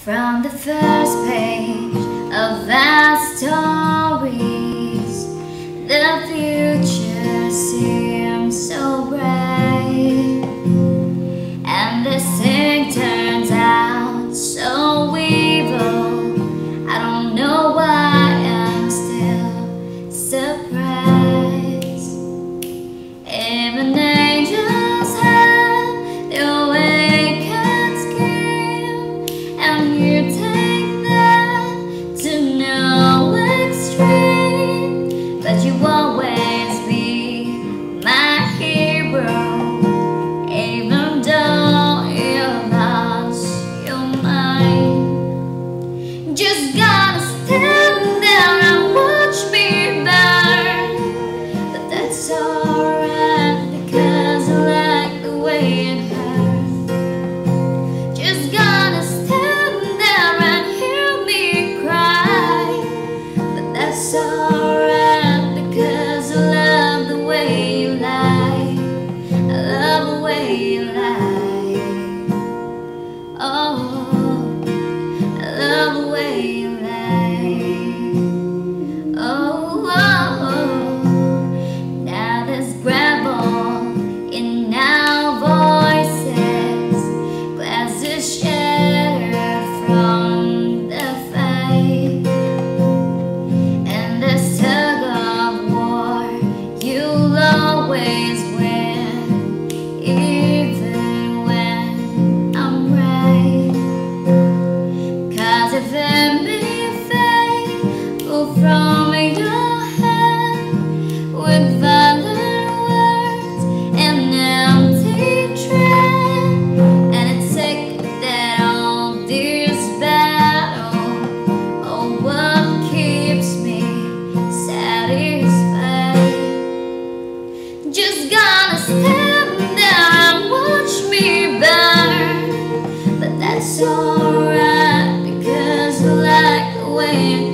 From the first page of our stories, the future seems so bright, and this thing turns out so evil. I don't know why I'm still surprised. Even angels have their awakened skin, and you take that to no extreme, but you always be my hero, even though you lost your mind. Just gotta stand there and watch me burn, but that's alright because I like the way it hurts. Just gotta stand there and hear me cry, but that's alright because I love the way you lie. I love the way you lie. Oh, I love the way you lie. Oh, oh, oh. Now there's gravel in our voices, glasses shattered from the fight, and the tug of war, you'll always win, even when I'm right. 'Cause if anything will from your hand with violent words and empty tread, and it's sick that all this battle, oh, what keeps me satisfied. Just gonna stand there and watch me burn, but that's alright because I like the way